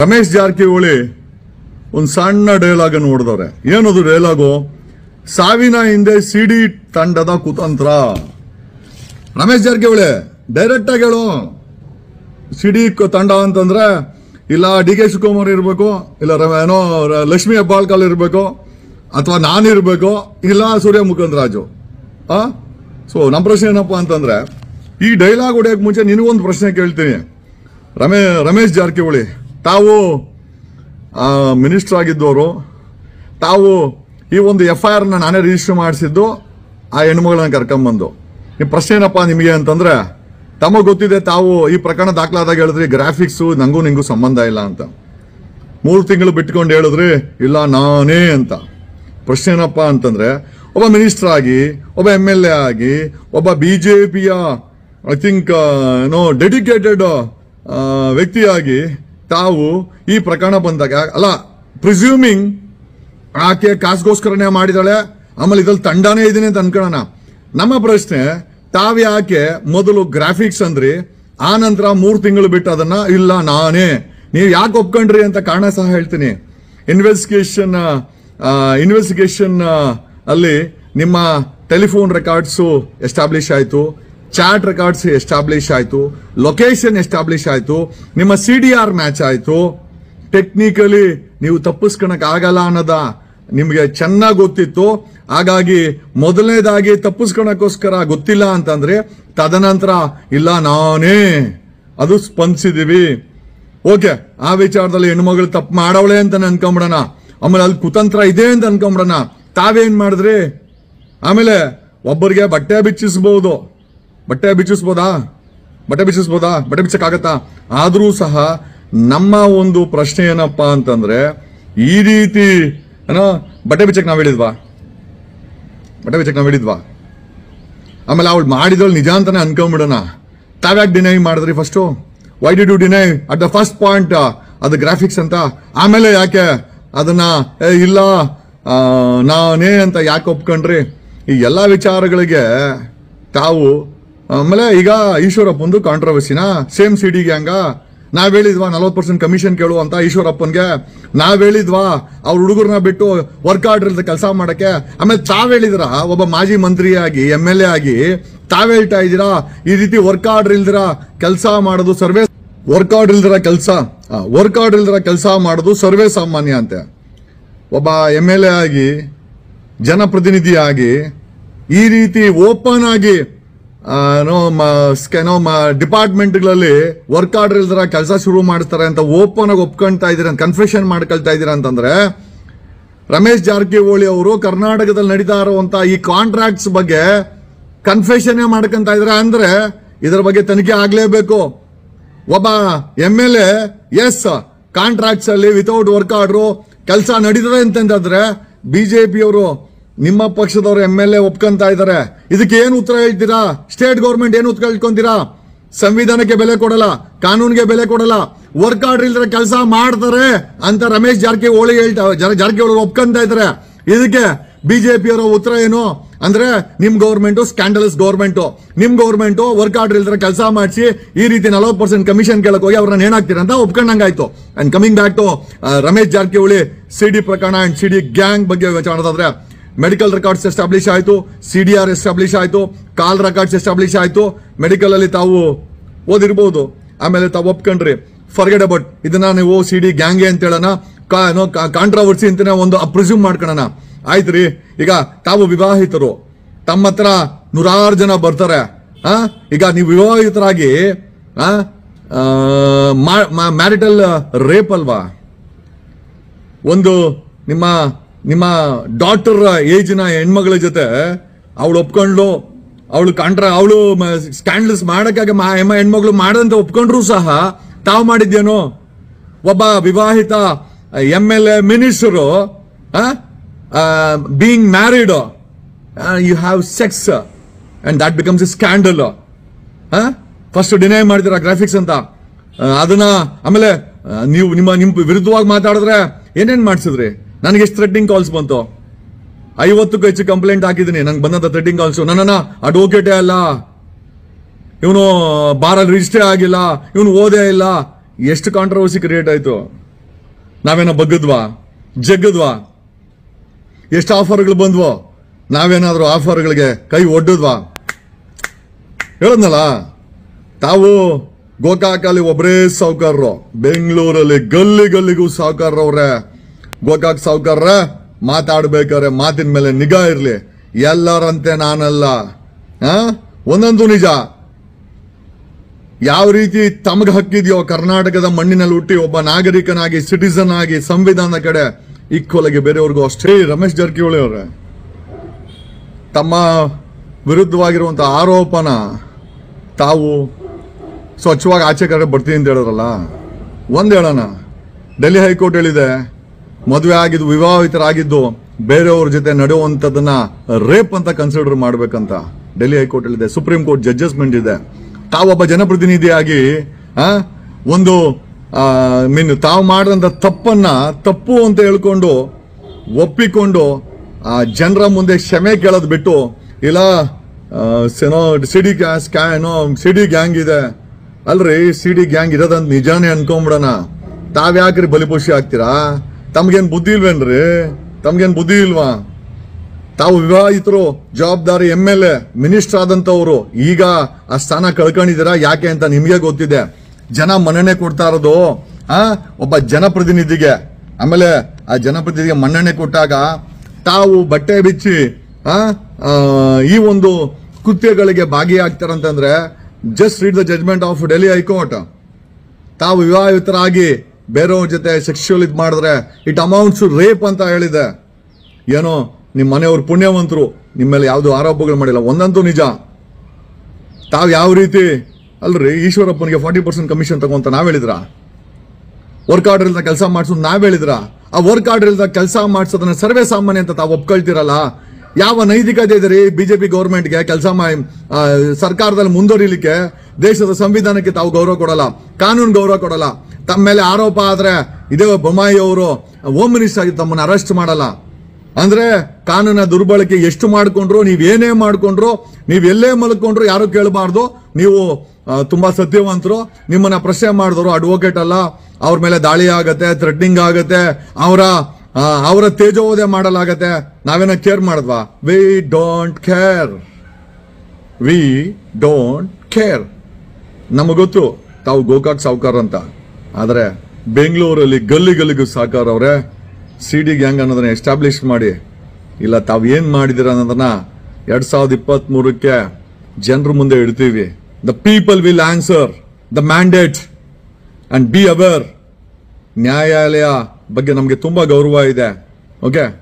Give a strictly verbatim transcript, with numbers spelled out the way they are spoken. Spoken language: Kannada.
ರಮೇಶ್ ಜಾರಕಿಹೊಳಿ ಒಂದು ಸಣ್ಣ ಡೈಲಾಗ್ ಅನ್ನು ಹೊಡೆದವ್ರೆ. ಏನದು ಡೈಲಾಗು? ಸಾವಿನ ಹಿಂದೆ ಸಿಡಿ ತಂಡದ ಕುತಂತ್ರ. ರಮೇಶ್ ಜಾರಕಿಹೊಳಿ ಡೈರೆಕ್ಟ್ ಆಗಿ ಹೇಳು, ಸಿಡಿ ತಂಡ ಅಂತಂದ್ರೆ ಇಲ್ಲ ಡಿ ಕೆ ಶಿವಕುಮಾರ್ ಇರಬೇಕು, ಇಲ್ಲ ಏನೋ ಲಕ್ಷ್ಮೀ ಹೆಬ್ಬಾಳ್ಕರ್ ಇರಬೇಕು, ಅಥವಾ ನಾನಿರ್ಬೇಕು, ಇಲ್ಲ ಸೂರ್ಯ ಮುಕುಂದರಾಜು. ಆ ಸೊ ನಮ್ಮ ಪ್ರಶ್ನೆ ಏನಪ್ಪಾ ಅಂತಂದ್ರೆ, ಈ ಡೈಲಾಗ್ ಹೊಡೆಯಕ್ಕೆ ಮುಂಚೆ ನಿನಗೊಂದು ಪ್ರಶ್ನೆ ಕೇಳ್ತೀನಿ. ರಮೇ ರಮೇಶ್ ಜಾರಕಿಹೊಳಿ ತಾವು ಮಿನಿಸ್ಟರ್ ಆಗಿದ್ದವರು, ತಾವು ಈ ಒಂದು ಎಫ್ ಐ ಆರ್ ನ ನಾನೇ ರಿಜಿಸ್ಟರ್ ಮಾಡಿಸಿದ್ದು ಆ ಹೆಣ್ಮಗಳನ್ನ ಕರ್ಕೊಂಬಂದು. ಈ ಪ್ರಶ್ನೆ ಏನಪ್ಪಾ ನಿಮಗೆ ಅಂತಂದ್ರೆ, ತಮಗೆ ಗೊತ್ತಿದೆ ತಾವು ಈ ಪ್ರಕರಣ ದಾಖಲಾದಾಗ ಹೇಳಿದ್ರಿ ಗ್ರಾಫಿಕ್ಸ್ ನಂಗೂ ನಿಂಗೂ ಸಂಬಂಧ ಇಲ್ಲ ಅಂತ. ಮೂರು ತಿಂಗಳು ಬಿಟ್ಕೊಂಡು ಹೇಳಿದ್ರಿ ಇಲ್ಲ ನಾನೇ ಅಂತ. ಪ್ರಶ್ನೆ ಏನಪ್ಪಾ ಅಂತಂದ್ರೆ, ಒಬ್ಬ ಮಿನಿಸ್ಟರ್ ಆಗಿ, ಒಬ್ಬ ಎಂ ಎಲ್ ಎ ಆಗಿ, ಒಬ್ಬ ಬಿಜೆಪಿಯ ಐ ಥಿಂಕ್ ನೋ ಡೆಡಿಕೇಟೆಡ್ ವ್ಯಕ್ತಿಯಾಗಿ ತಾವು ಈ ಪ್ರಕರಣ ಬಂದಾಗ, ಅಲ್ಲ ಪ್ರಿಸ್ಯೂಮಿಂಗ್ ಆಕೆ ಕಾಸ್ಗೋಸ್ಕರನೇ ಮಾಡಿದಾಳೆ, ಆಮೇಲೆ ಇದ್ರಲ್ಲಿ ತಂಡನೇ ಇದೀನಿ ಅಂತ ಅನ್ಕೊಳ್ಳೋಣ. ನಮ್ಮ ಪ್ರಶ್ನೆ, ತಾವ್ ಯಾಕೆ ಮೊದಲು ಗ್ರಾಫಿಕ್ಸ್ ಅಂದ್ರಿ, ಆ ನಂತರ ಮೂರು ತಿಂಗಳು ಬಿಟ್ಟು ಅದನ್ನ ಇಲ್ಲ ನಾನೇ, ನೀವು ಯಾಕೆ ಒಪ್ಕೊಂಡ್ರಿ ಅಂತ ಕಾರಣ ಸಹ ಹೇಳ್ತೀನಿ. ಇನ್ವೆಸ್ಟಿಗೇಷನ್ ಇನ್ವೆಸ್ಟಿಗೇಷನ್ ಅಲ್ಲಿ ನಿಮ್ಮ ಟೆಲಿಫೋನ್ ರೆಕಾರ್ಡ್ಸ್ ಎಸ್ಟಾಬ್ಲಿಷ್ ಆಯ್ತು, ಚಾಟ್ ರೆಕಾರ್ಡ್ಸ್ ಎಸ್ಟಾಬ್ಲಿಷ್ ಆಯ್ತು, ಲೊಕೇಶನ್ ಎಸ್ಟಾಬ್ಲಿಷ್ ಆಯ್ತು, ನಿಮ್ಮ ಸಿ ಡಿ ಆರ್ ಮ್ಯಾಚ್ ಆಯ್ತು. ಟೆಕ್ನಿಕಲಿ ನೀವು ತಪ್ಪಿಸ್ಕೊಳಕ್ ಆಗಲ್ಲ ಅನ್ನೋದ ನಿಮ್ಗೆ ಚೆನ್ನಾಗಿ ಗೊತ್ತಿತ್ತು. ಹಾಗಾಗಿ ಮೊದಲನೇದಾಗಿ ತಪ್ಪಿಸ್ಕೊಳಕ್ಕೋಸ್ಕರ ಗೊತ್ತಿಲ್ಲ ಅಂತಂದ್ರೆ ತದನಂತರ ಇಲ್ಲ ನಾನೇ ಅದು ಸ್ಪಂದಿಸಿದೀವಿ. ಓಕೆ, ಆ ವಿಚಾರದಲ್ಲಿ ಹೆಣ್ಮಗಳು ತಪ್ಪು ಮಾಡವಳೆ ಅಂತ ಅನ್ಕೊಂಬಿಡೋಣ, ಆಮೇಲೆ ಅಲ್ಲಿ ಕುತಂತ್ರ ಇದೆ ಅಂತ ಅನ್ಕೊಂಬಿಡೋಣ. ತಾವೇನ್ ಮಾಡಿದ್ರಿ? ಆಮೇಲೆ ಒಬ್ಬರಿಗೆ ಬಟ್ಟೆ ಬಿಚ್ಚಿಸಬಹುದು, ಬಟ್ಟೆ ಬಿಚ್ಚಿಸ್ಬೋದಾ ಬಟ್ಟೆ ಬಿಚ್ಚಿಸ್ಬೋದಾ ಬಟ್ಟೆ ಬಿಚ್ಚಕ್ಕಾಗತ್ತಾ? ಆದ್ರೂ ಸಹ ನಮ್ಮ ಒಂದು ಪ್ರಶ್ನೆ ಏನಪ್ಪಾ ಅಂತಂದ್ರೆ, ಈ ರೀತಿ ಏನೋ ಬಟ್ಟೆ ಬಿಚ್ಚಕ್ ನಾವ್ ಹೇಳಿದ್ವಾ? ಬಟ್ಟೆ ಬಿಚ್ಚಕ್ ನಾವ್ ಹೇಳಿದ್ವಾ? ಆಮೇಲೆ ಅವಳು ಮಾಡಿದವಳು ನಿಜ ಅಂತಾನೆ ಅನ್ಕೊಂಡ್ಬಿಡೋಣ. ತಾವ್ಯಾಕೆ ಡಿನೈ ಮಾಡಿದ್ರಿ? First why did you deny at the first point ಅದು ಗ್ರಾಫಿಕ್ಸ್ ಅಂತ? ಆಮೇಲೆ ಯಾಕೆ ಅದನ್ನ ಇಲ್ಲ ನಾನೇ ಅಂತ ಯಾಕೆ ಒಪ್ಕೊಂಡ್ರಿ? ಈ ಎಲ್ಲಾ ವಿಚಾರಗಳಿಗೆ ತಾವು ಆಮೇಲೆ ಈಗ ಈಶ್ವರಪ್ಪಂದು ಕಾಂಟ್ರವರ್ಸಿನ ಸೇಮ್ ಸಿಡಿ ಗ್ಯಾಂಗ ನಾವ್ ಹೇಳಿದ್ವಾ ನಲ್ವತ್ತು ಪರ್ಸೆಂಟ್ ಕಮಿಷನ್ ಕೇಳು ಅಂತ ಈಶ್ವರಪ್ಪನ್ಗೆ? ನಾವ್ ಹೇಳಿದ್ವಾ ಅವ್ರ ಹುಡುಗರನ್ನ ಬಿಟ್ಟು ವರ್ಕ್ ಆರ್ಡರ್ ಇಲ್ದ ಕೆಲಸ ಮಾಡಕ್ಕೆ? ಆಮೇಲೆ ತಾವ್ ಹೇಳಿದ್ರ ಒಬ್ಬ ಮಾಜಿ ಮಂತ್ರಿಯಾಗಿ ಎಂ ಎಲ್ ಎ ಆಗಿ ತಾವ್ ಹೇಳ್ತಾ ಇದ್ದೀರಾ ಈ ರೀತಿ ವರ್ಕ್ ಆರ್ಡರ್ ಇಲ್ದಿರ ಕೆಲಸ ಮಾಡೋದು ಸರ್ವೇ ವರ್ಕ್ ಆರ್ಡರ್ ಇಲ್ದಿರ ಕೆಲಸ ವರ್ಕ್ ಆರ್ಡರ್ ಇಲ್ದಿರ ಕೆಲಸ ಮಾಡೋದು ಸರ್ವೇ ಸಾಮಾನ್ಯ ಅಂತೆ. ಒಬ್ಬ ಎಂ ಎಲ್ ಎ ಆಗಿ, ಜನಪ್ರತಿನಿಧಿಯಾಗಿ ಈ ರೀತಿ ಓಪನ್ ಆಗಿ ಡಿಪಾರ್ಟ್ಮೆಂಟ್ಗಳಲ್ಲಿ ವರ್ಕ್ ಆರ್ಡರ್ ಇಲ್ದರ ಕೆಲಸ ಶುರು ಮಾಡ್ತಾರೆ ಅಂತ ಓಪನ್ ಆಗಿ ಒಪ್ಕೊಂತಾ ಇದೀರ, ಕನ್ಫೆಷನ್ ಮಾಡ್ಕೊಳ್ತಾ ಇದೀರ ಅಂತಂದ್ರೆ, ರಮೇಶ್ ಜಾರಕಿಹೊಳಿ ಅವರು ಕರ್ನಾಟಕದಲ್ಲಿ ನಡೀತಾ ಇರುವಂತ ಈ ಕಾಂಟ್ರಾಕ್ಟ್ಸ್ ಬಗ್ಗೆ ಕನ್ಫೆಷನ್ ಮಾಡ್ಕೊಂತ ಇದ್ರ ಅಂದ್ರೆ ಇದರ ಬಗ್ಗೆ ತನಿಖೆ ಆಗ್ಲೇಬೇಕು. ಒಬ್ಬ M L A s contracts ಅಲ್ಲಿ ವಿತೌಟ್ ವರ್ಕ್ ಆರ್ಡರ್ ಕೆಲಸ ನಡೀತದೆ ಅಂತಂದ್ರೆ ಬಿಜೆಪಿಯವರು ನಿಮ್ಮ ಪಕ್ಷದವರು ಎಂ ಎಲ್ ಎ ಒಪ್ಕೊಂತ ಇದಾರೆ. ಇದಕ್ಕೆ ಏನು ಉತ್ತರ ಹೇಳ್ತೀರಾ? ಸ್ಟೇಟ್ ಗೌರ್ಮೆಂಟ್ ಏನು ಉತ್ತರ ಹೇಳ್ಕೊಂತೀರಾ? ಸಂವಿಧಾನಕ್ಕೆ ಬೆಲೆ ಕೊಡಲ್ಲ, ಕಾನೂನಿಗೆ ಬೆಲೆ ಕೊಡಲ್ಲ, ವರ್ಕ್ ಆರ್ಡರ್ ಇಲ್ದ್ರೆ ಕೆಲಸ ಮಾಡ್ತಾರೆ ಅಂತ ರಮೇಶ್ ಜಾರಕಿಹೊಳಿ ಹೇಳ್ತಾ ಜಾರಕಿಹೊಳಿ ಒಪ್ಕೊಂತ ಇದಾರೆ. ಇದಕ್ಕೆ ಬಿಜೆಪಿಯವರ ಉತ್ತರ ಏನು ಅಂದ್ರೆ, ನಿಮ್ ಗೌರ್ಮೆಂಟ್ ಸ್ಕ್ಯಾಂಡಲಸ್ ಗೌರ್ಮೆಂಟ್, ನಿಮ್ ಗೌರ್ಮೆಂಟ್ ವರ್ಕ್ ಆರ್ಡರ್ ಇಲ್ದ್ರೆ ಕೆಲಸ ಮಾಡಿಸಿ ಈ ರೀತಿ ನಲವತ್ತು ಪರ್ಸೆಂಟ್ ಕಮಿಷನ್ ಕೇಳಕ್ ಹೋಗಿ ಅವ್ರನ್ನ ಏನಾಗ್ತೀರ ಅಂತ ಒಪ್ಕೊಂಡಂಗಾಯ್ತು. And coming back to Ramesh Jarkiholi CD ಪ್ರಕರಣ ಅಂಡ್ ಸಿಡಿ ಗ್ಯಾಂಗ್ ಬಗ್ಗೆ ವಿಚಾರ ಮಾಡೋದಾದ್ರೆ, ಮೆಡಿಕಲ್ ರೆಕಾರ್ಡ್ಸ್ ಎಸ್ಟಾಬ್ಲಿಷ್ ಆಯ್ತು, ಸಿಡಿಆರ್ ಎಸ್ಟಾಬ್ಲಿಷ್ ಆಯ್ತು, ಕಾಲ್ ರೆಕಾರ್ಡ್ಸ್ ಎಸ್ಟಾಬ್ಲಿಷ್ ಆಯ್ತು. ಮೆಡಿಕಲ್ ಅಲ್ಲಿ ತಾವು ಓದಿರ್ಬೋದು, ಆಮೇಲೆ ತಾವು ಒಪ್ಕೊಂಡ್ರಿ. ಫರ್ಗೆಟ್ ಅಬೌಟ್ ಇದನ್ನ ನೀವು ಸಿಡಿ ಗ್ಯಾಂಗೆ ಅಂತ ಹೇಳೋಣ, ಕಾಂಟ್ರವರ್ಸಿ ಅಂತ ಒಂದು ಪ್ರಿಸ್ಯೂಮ್ ಮಾಡ್ಕೊಳ್ಳೋಣ. ಆಯ್ತ್ರಿ, ಈಗ ತಾವು ವಿವಾಹಿತರು, ತಮ್ಮ ಹತ್ರ ನೂರಾರು ಜನ ಬರ್ತಾರೆ. ಆ ಈಗ ನೀವು ವಿವಾಹಿತರಾಗಿ ಮ್ಯಾರಿಟಲ್ ರೇಪ್ ಅಲ್ವಾ? ಒಂದು ನಿಮ್ಮ ನಿಮ್ಮ ಡಾಟರ್ ಏಜ್ನ ಹೆಣ್ಮಗಳ ಜೊತೆ ಅವಳು ಒಪ್ಕೊಂಡ್ಲು, ಅವಳು ಕಾಂಟ್ರಾ ಅವಳು ಸ್ಕ್ಯಾಂಡಲ್ಸ್ ಮಾಡಕ್ಕಾಗ ಹೆಣ್ಮಗಳು ಮಾಡಂತ ಒಪ್ಕೊಂಡ್ರು ಸಹ ತಾವು ಮಾಡಿದ್ಯೇನು? ಒಬ್ಬ ವಿವಾಹಿತ M L A minister being married, you have sex and that becomes a scandal. First deny ಮಾಡ್ತೀರಾ ಗ್ರಾಫಿಕ್ಸ್ ಅಂತ ಅದನ್ನ. ಆಮೇಲೆ ನೀವು ನಿಮ್ಮ ನಿಮ್ ವಿರುದ್ಧವಾಗಿ ಮಾತಾಡಿದ್ರೆ ಏನೇನ್ ಮಾಡ್ಸಿದ್ರಿ? ನನಗೆ ಎಷ್ಟು ಥ್ರೆಟಿಂಗ್ ಕಾಲ್ಸ್ ಬಂತು? ಐವತ್ತಕ್ಕೂ ಹೆಚ್ಚು ಕಂಪ್ಲೇಂಟ್ ಹಾಕಿದ್ದೀನಿ. ನಂಗೆ ಬಂದಂತ ಥ್ರೆಟಿಂಗ್ ಕಾಲ್ಸ್, ನನ್ನ ಅಡ್ವೊಕೇಟೇ ಅಲ್ಲ, ಇವನು ಬಾರಲ್ಲಿ ರಿಜಿಸ್ಟ್ರೇ ಆಗಿಲ್ಲ, ಇವನು ಓದೇ ಇಲ್ಲ. ಎಷ್ಟು ಕಾಂಟ್ರವರ್ಸಿ ಕ್ರಿಯೇಟ್ ಆಯ್ತು. ನಾವೇನೋ ಬಗ್ಗದ್ವಾ ಜಗ್ಗದ್ವಾ? ಎಷ್ಟು ಆಫರ್ಗಳು ಬಂದ್ವೋ? ನಾವೇನಾದ್ರೂ ಆಫರ್ಗಳಿಗೆ ಕೈ ಒಡ್ಡದ್ವಾ? ಹೇಳದ್ನಲ್ಲ, ತಾವು ಗೋಕಾಕಲ್ಲಿ ಒಬ್ಬರೇ ಸಾವುಕಾರರು, ಬೆಂಗಳೂರಲ್ಲಿ ಗಲ್ಲಿ ಗಲ್ಲಿಗೂ ಸಾವುಕಾರರವ್ರೆ. ಗೋಕಾಕ್ ಸಾವುಕಾರ್ರ ಮಾತಾಡ್ಬೇಕಾದ್ರೆ ಮಾತಿನ ಮೇಲೆ ನಿಗಾ ಇರ್ಲಿ. ಎಲ್ಲರಂತೆ ನಾನಲ್ಲ. ಆ ಒಂದಂತೂ ನಿಜ, ಯಾವ ರೀತಿ ತಮಗ್ ಹಕ್ಕಿದೆಯೋ ಕರ್ನಾಟಕದ ಮಣ್ಣಿನಲ್ಲಿ ಹುಟ್ಟಿ ಒಬ್ಬ ನಾಗರಿಕನಾಗಿ ಸಿಟಿಸನ್ ಆಗಿ ಸಂವಿಧಾನದ ಕಡೆ ಈಕ್ವಲ್ ಆಗಿ ಬೇರೆಯವ್ರಿಗೂ ಅಷ್ಟೇ. ರಮೇಶ್ ಜಾರಕಿಹೊಳಿ ಅವರೇ, ತಮ್ಮ ವಿರುದ್ಧವಾಗಿರುವಂತಹ ಆರೋಪನ ತಾವು ಸ್ವಚ್ಛವಾಗಿ ಆಚೆ ಕಡೆ ಬರ್ತೀನಿ ಅಂತ ಹೇಳಿದ್ರಲ್ಲ, ಒಂದ್ ಹೇಳೋಣ, ಡೆಲ್ಲಿ ಹೈಕೋರ್ಟ್ ಹೇಳಿದೆ ಮದುವೆ ಆಗಿದ್ದು ವಿವಾಹಿತರಾಗಿದ್ದು ಬೇರೆಯವ್ರ ಜೊತೆ ನಡೆಯುವಂಥದ್ದನ್ನ ರೇಪ್ ಅಂತ ಕನ್ಸಿಡರ್ ಮಾಡ್ಬೇಕಂತ ಡೆಲ್ಲಿ ಹೈಕೋರ್ಟ್ ಹೇಳಿದೆ. ಸುಪ್ರೀಂ ಕೋರ್ಟ್ ಜಡ್ಜಸ್ಮೆಂಟ್ ಇದೆ. ತಾವೊಬ್ಬ ಜನಪ್ರತಿನಿಧಿಯಾಗಿ ಆ ಒಂದು ಮೀನು ತಾವು ಮಾಡಿದಂತ ತಪ್ಪನ್ನ ತಪ್ಪು ಅಂತ ಹೇಳ್ಕೊಂಡು ಒಪ್ಪಿಕೊಂಡು ಆ ಜನರ ಮುಂದೆ ಕ್ಷಮೆ ಕೇಳೋದ್ ಬಿಟ್ಟು, ಇಲ್ಲ ಏನೋ ಸಿಡಿ ಏನೋ ಸಿಡಿ ಗ್ಯಾಂಗ್ ಇದೆ ಅಲ್ರಿ, ಸಿಡಿ ಗ್ಯಾಂಗ್ ಇರೋದಂತ ನಿಜಾನೇ ಅನ್ಕೊಂಬಿಡೋಣ. ತಾವ್ಯಾಕ್ರಿ ಬಲಿಪುಷಿ ಆಗ್ತೀರಾ? ತಮ್ಗೇನ್ ಬುದ್ಧಿ ಇಲ್ವೇನ್ರಿ? ತಮ್ಗೇನ್ ಬುದ್ಧಿ ಇಲ್ವಾ? ತಾವು ವಿವಾಹಿತರು, ಜವಾಬ್ದಾರಿ ಎಂ ಎಲ್ ಎ, ಮಿನಿಸ್ಟರ್ ಆದಂತವ್ರು, ಈಗ ಆ ಸ್ಥಾನ ಕಳ್ಕೊಂಡಿದ್ದೀರಾ. ಯಾಕೆ ಅಂತ ನಿಮ್ಗೆ ಗೊತ್ತಿದೆ. ಜನ ಮನ್ನಣೆ ಕೊಡ್ತಾ ಇರೋದು ಆ ಒಬ್ಬ ಜನಪ್ರತಿನಿಧಿಗೆ. ಆಮೇಲೆ ಆ ಜನಪ್ರತಿನಿಧಿಗೆ ಮನ್ನಣೆ ಕೊಟ್ಟಾಗ ತಾವು ಬಟ್ಟೆ ಬಿಚ್ಚಿ ಆ ಈ ಒಂದು ಕೃತ್ಯಗಳಿಗೆ ಭಾಗಿಯಾಗ್ತಾರಂತಂದ್ರೆ, just read the judgement of Delhi high court. ತಾವು ವಿವಾಹಿತರಾಗಿ ಬೇರೆಯವ್ರ ಜೊತೆ ಸೆಕ್ಸುವಲ್ ಇದ್ ಮಾಡಿದ್ರೆ ಇಟ್ ಅಮೌಂಟ್ಸ್ ಟು ರೇಪ್ ಅಂತ ಹೇಳಿದೆ. ಏನೋ ನಿಮ್ಮ ಮನೆಯವ್ರು ಪುಣ್ಯವಂತರು, ನಿಮ್ಮ ಮೇಲೆ ಯಾವ್ದು ಆರೋಪಗಳು ಮಾಡಿಲ್ಲ. ಒಂದಂತೂ ನಿಜ, ತಾವ್ ಯಾವ ರೀತಿ ಅಲ್ರಿ ಈಶ್ವರಪ್ಪನಿಗೆ ಫಾರ್ಟಿ ಪರ್ಸೆಂಟ್ ಕಮಿಷನ್ ತಗೊಂತ ನಾವ್ ಹೇಳಿದ್ರ? ವರ್ಕ್ ಆರ್ಡರ್ ಇಲ್ದ ಕೆಲಸ ಮಾಡಿಸೋದು ನಾವ್ ಹೇಳಿದ್ರ? ಆ ವರ್ಕ್ ಆರ್ಡರ್ ಇಲ್ದ ಕೆಲಸ ಮಾಡಿಸೋದನ್ನ ಸರ್ವೇ ಸಾಮಾನ್ಯ ಅಂತ ತಾವು ಒಪ್ಕೊಳ್ತಿರಲ್ಲ. ಯಾವ ನೈತಿಕತೆ ಇದೆ ರೀ ಬಿಜೆಪಿ ಗೌರ್ಮೆಂಟ್ಗೆ? ಕೆಲಸ ಸರ್ಕಾರದಲ್ಲಿ ಮುಂದುವರಿಲಿಕ್ಕೆ ದೇಶದ ಸಂವಿಧಾನಕ್ಕೆ ತಾವು ಗೌರವ ಕೊಡಲ್ಲ, ಕಾನೂನು ಗೌರವ ಕೊಡಲ್ಲ. ತಮ್ಮ ಮೇಲೆ ಆರೋಪ ಆದ್ರೆ ಇದೇ ಬೊಮ್ಮಾಯಿ ಅವರು ಹೋಮ್ ಮಿನಿಸ್ಟರ್ ಆಗಿ ತಮ್ಮನ್ನ ಅರೆಸ್ಟ್ ಮಾಡಲ್ಲ. ಅಂದ್ರೆ ಕಾನೂನ ದುರ್ಬಳಕೆ ಎಷ್ಟು ಮಾಡ್ಕೊಂಡ್ರು, ನೀವ್ ಏನೇ ಮಾಡ್ಕೊಂಡ್ರು, ನೀವ್ ಎಲ್ಲೇ ಮಲ್ಕೊಂಡ್ರು ಯಾರು ಕೇಳಬಾರ್ದು. ನೀವು ತುಂಬಾ ಸತ್ಯವಂತರು, ನಿಮ್ಮನ್ನ ಪ್ರಶ್ನೆ ಮಾಡಿದವರು ಅಡ್ವೊಕೇಟ್ ಅಲ್ಲ. ಅವ್ರ ಮೇಲೆ ದಾಳಿ ಆಗತ್ತೆ, ಥ್ರೆಟ್ನಿಂಗ್ ಆಗತ್ತೆ, ಅವರ ಅವರ ತೇಜೋವಧೆ ಮಾಡಲಾಗತ್ತೆ. ನಾವೇನ ಕೇರ್ ಮಾಡಿದ್ವಾ? We don't care, we don't care. ನಮಗ್ ಗೊತ್ತು ತಾವು ಗೋಕಾಕ್ ಸಾವುಕಾರ ಅಂತ. ಆದ್ರೆ ಬೆಂಗಳೂರಲ್ಲಿ ಗಲ್ಲಿ ಗಲ್ಲಿಗೂ ಸಾಕಾರ ಅವ್ರೆ. ಸಿಡಿ ಗ್ಯಾಂಗ್ ಅನ್ನೋದನ್ನ ಎಸ್ಟಾಬ್ಲಿಷ್ ಮಾಡಿ, ಇಲ್ಲ ತಾವ್ ಏನ್ ಮಾಡಿದಿರ ಅನ್ನೋದನ್ನ ಎರಡ್ ಸಾವಿರದ ಇಪ್ಪತ್ತ್ ಮೂರಕ್ಕೆ ಜನರ ಮುಂದೆ ಇಡ್ತೀವಿ. The people will answer the mandate and be aware. ನ್ಯಾಯಾಲಯ ಬಗ್ಗೆ ನಮಗೆ ತುಂಬಾ ಗೌರವ ಇದೆ. ಓಕೆ.